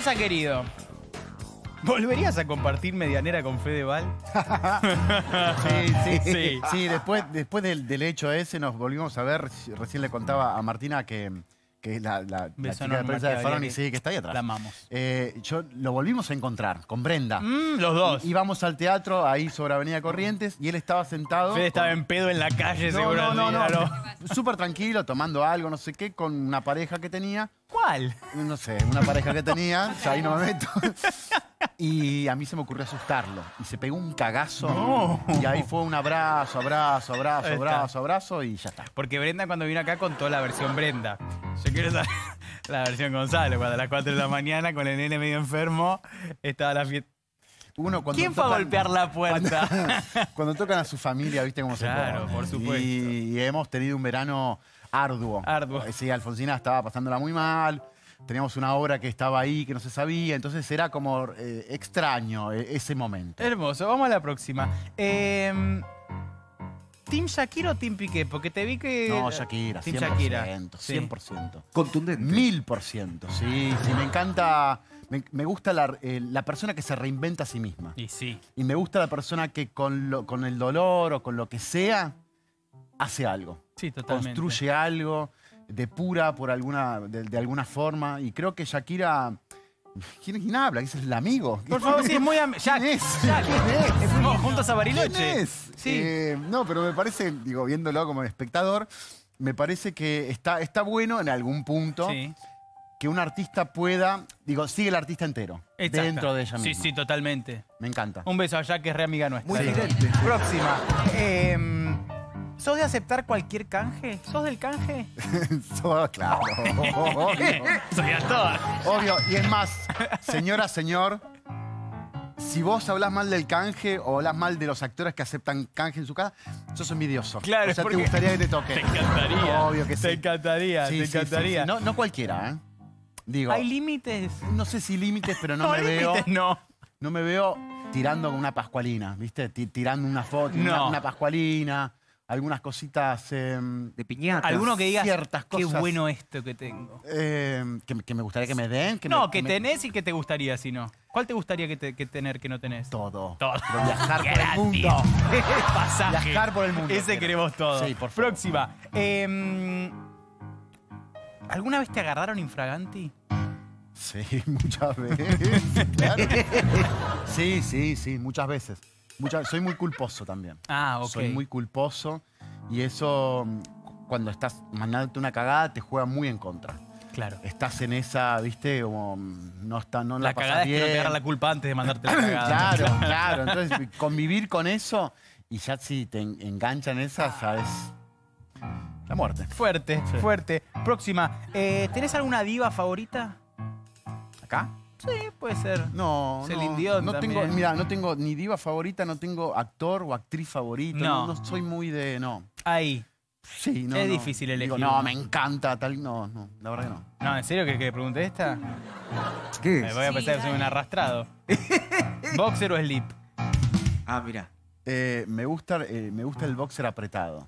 Gonza, querido. ¿Volverías a compartir medianera con Fedeval? Sí, después del hecho ese nos volvimos a ver. Recién le contaba a Martina que es la chica de prensa de Faroni, sí, que está ahí atrás. La amamos. Lo volvimos a encontrar con Brenda. Los dos. Íbamos al teatro ahí sobre Avenida Corrientes y él estaba sentado. Fede estaba en pedo en la calle, seguro. No. Súper tranquilo, tomando algo, no sé qué, con una pareja que tenía. ¿Cuál? No sé, una pareja que tenía, ya ahí no me meto. Y a mí se me ocurrió asustarlo. Y se pegó un cagazo. No. Y ahí fue un abrazo y ya está. Porque Brenda cuando vino acá contó la versión Brenda. Yo quiero saber la versión Gonzalo, cuando a las 4 de la mañana con el nene medio enfermo estaba la fiesta. ¿Quién fue a golpear la puerta? Cuando tocan a su familia, ¿viste cómo se pone? Claro, por supuesto. Y hemos tenido un verano arduo. Sí, Alfonsina estaba pasándola muy mal. Teníamos una obra que estaba ahí, que no se sabía. Entonces era como extraño ese momento. Hermoso. Vamos a la próxima. ¿Team Shakira o Team Piqué? Porque te vi que... No, Shakira, Team 100%, Shakira. 100%. Contundente. 1000%, sí. Me encanta... Me gusta la persona que se reinventa a sí misma. Y sí. Y me gusta la persona que con el dolor o con lo que sea, hace algo. Sí, totalmente. Construye algo, depura de alguna forma. Y creo que Shakira... ¿Quién habla? ¿Es el amigo? Por favor, sí, es muy... ¿Quién es? Jack. ¿Quién es? Fuimos juntos a Bariloche. ¿Quién es? Sí. No, pero me parece, digo, viéndolo como espectador, me parece que está bueno en algún punto que un artista pueda... Digo, sigue el artista entero. Exacto. Dentro de ella misma. Sí, totalmente. Me encanta. Un beso a Jack, que es re amiga nuestra. Muy evidente. Próxima. ¿Sos de aceptar cualquier canje? ¿Sos del canje? Claro. Obvio. Soy actor. Obvio. Y es más, señora, señor, si vos hablás mal del canje o hablas mal de los actores que aceptan canje en su casa, sos envidioso. Claro, o sea, porque te gustaría que te toque. Te encantaría. Obvio que sí. Te encantaría, Sí, te sí, encantaría. sí. No cualquiera, ¿eh? Digo, ¿Hay límites? no sé si límites, pero no me veo... límites no. No me veo tirando una pascualina, ¿viste? Tirando una foto, No. una pascualina, algunas cositas... De piñata. Alguno que digas, ciertas qué cosas. bueno esto que tengo. Que me gustaría que me den. Que me- tenés y que te gustaría si no. ¿Cuál te gustaría que tener que no tenés? Todo. Todo. Pero viajar por el Gratis. mundo. Pasaje. Viajar por el mundo. Ese queremos todos. Sí, por favor. Próxima. ¿Alguna vez te agarraron infraganti? Sí, muchas veces, claro. Sí, muchas veces. Soy muy culposo también. Ah, ok. Soy muy culposo y eso, cuando estás mandándote una cagada, te juega muy en contra. Claro. Estás en esa, ¿viste? Como no La la cagada pasas es bien. que no te agarra la culpa antes de mandarte la cagada. Claro. Entonces, convivir con eso y ya si te enganchan esas, ya es la muerte. Fuerte, Sí. fuerte. Próxima. ¿Tenés alguna diva favorita? ¿Acá? Sí, puede ser. No, Celine Dion no tengo, también. mira, no tengo ni diva favorita, no tengo actor o actriz favorita. No. No soy muy de, no. Ahí. Sí, no. Es no. difícil elegir Digo, no, uno. me encanta tal, no, la verdad que no. No, ¿en serio que pregunté esta? ¿Qué Me es? voy a pensar que soy un arrastrado. ¿Boxer o slip? Ah, mira. Me gusta el boxer apretado.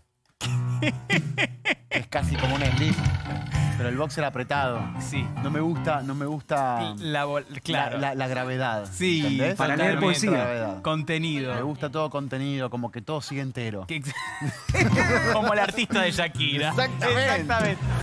Es casi como un slip, pero el boxer apretado. Sí. No me gusta Claro. la gravedad. Sí, ¿entendés? Para leer totalmente. poesía. Gravedad. Contenido. Me gusta todo contenido, como que todo sigue entero. Como el artista de Shakira. Exactamente.